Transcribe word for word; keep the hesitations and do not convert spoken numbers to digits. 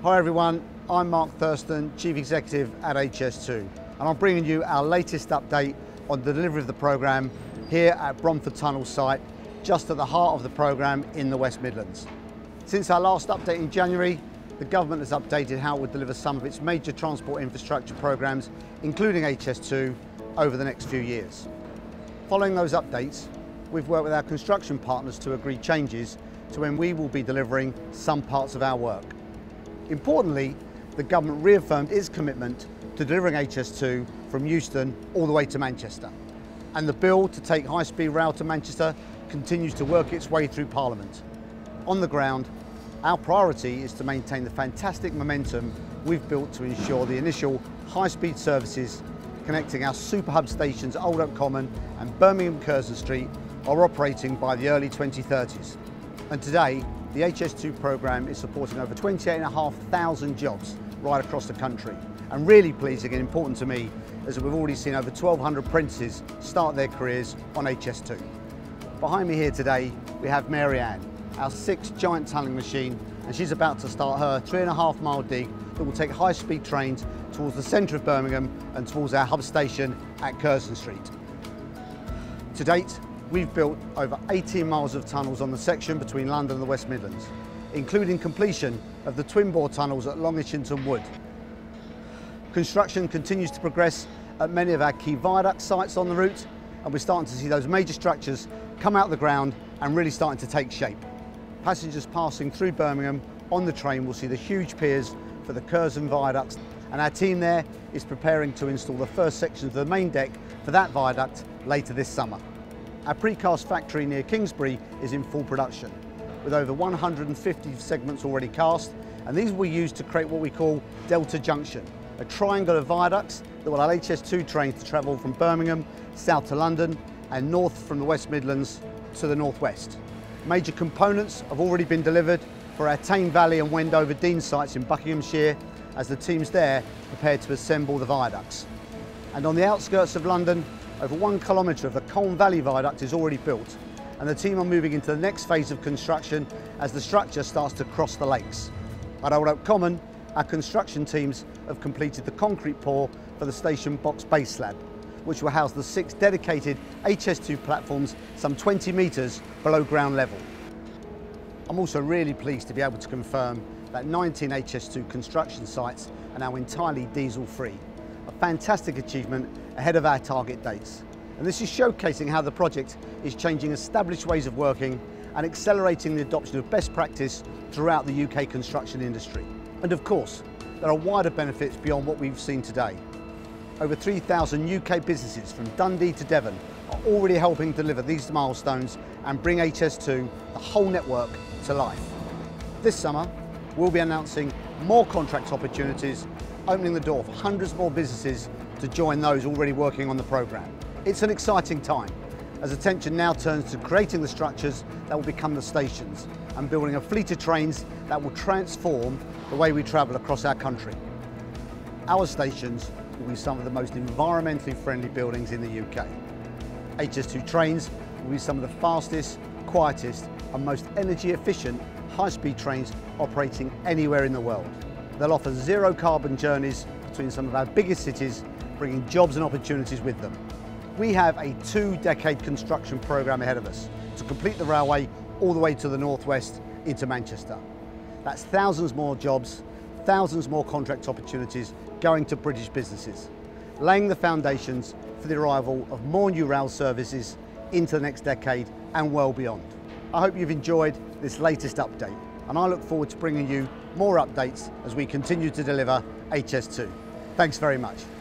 Hi everyone, I'm Mark Thurston, Chief Executive at H S two, and I'm bringing you our latest update on the delivery of the programme here at Bromford Tunnel site, just at the heart of the programme in the West Midlands. Since our last update in January, the government has updated how it would deliver some of its major transport infrastructure programmes, including H S two, over the next few years. Following those updates, we've worked with our construction partners to agree changes to when we will be delivering some parts of our work. Importantly, the government reaffirmed its commitment to delivering H S two from Euston all the way to Manchester. And the bill to take high-speed rail to Manchester continues to work its way through Parliament. On the ground, our priority is to maintain the fantastic momentum we've built to ensure the initial high-speed services connecting our super hub stations Old Oak Common and Birmingham Curzon Street are operating by the early twenty thirties. And today, the H S two programme is supporting over twenty-eight thousand five hundred jobs right across the country. And really pleasing and important to me is that we've already seen over twelve hundred apprentices start their careers on H S two. Behind me here today, we have Mary Ann, our sixth giant tunnelling machine, and she's about to start her three and a half mile dig that will take high-speed trains towards the centre of Birmingham and towards our hub station at Curzon Street. To date, we've built over eighteen miles of tunnels on the section between London and the West Midlands, including completion of the twin bore tunnels at Long Ishington Wood. Construction continues to progress at many of our key viaduct sites on the route, and we're starting to see those major structures come out of the ground and really starting to take shape. Passengers passing through Birmingham on the train will see the huge piers for the Curzon viaducts, and our team there is preparing to install the first sections of the main deck for that viaduct later this summer. Our precast factory near Kingsbury is in full production, with over one hundred fifty segments already cast, and these will be used to create what we call Delta Junction, a triangle of viaducts that will allow H S two trains to travel from Birmingham south to London and north from the West Midlands to the northwest. Major components have already been delivered for our Tame Valley and Wendover Dean sites in Buckinghamshire, as the teams there prepare to assemble the viaducts. And on the outskirts of London, over one kilometre of the Colne Valley Viaduct is already built, and the team are moving into the next phase of construction as the structure starts to cross the lakes. At Old Oak Common, our construction teams have completed the concrete pour for the station box base slab, which will house the six dedicated H S two platforms some twenty metres below ground level. I'm also really pleased to be able to confirm that nineteen H S two construction sites are now entirely diesel-free. A fantastic achievement ahead of our target dates. And this is showcasing how the project is changing established ways of working and accelerating the adoption of best practice throughout the U K construction industry. And of course, there are wider benefits beyond what we've seen today. Over three thousand U K businesses from Dundee to Devon are already helping deliver these milestones and bring H S two, the whole network, to life. This summer, we'll be announcing more contract opportunities, opening the door for hundreds more businesses to join those already working on the programme. It's an exciting time, as attention now turns to creating the structures that will become the stations and building a fleet of trains that will transform the way we travel across our country. Our stations will be some of the most environmentally friendly buildings in the U K. H S two trains will be some of the fastest, quietest and most energy efficient high-speed trains operating anywhere in the world. They'll offer zero carbon journeys between some of our biggest cities, bringing jobs and opportunities with them. We have a two-decade construction programme ahead of us to complete the railway all the way to the northwest into Manchester. That's thousands more jobs, thousands more contract opportunities going to British businesses, laying the foundations for the arrival of more new rail services into the next decade and well beyond. I hope you've enjoyed this latest update, and I look forward to bringing you more updates as we continue to deliver H S two. Thanks very much.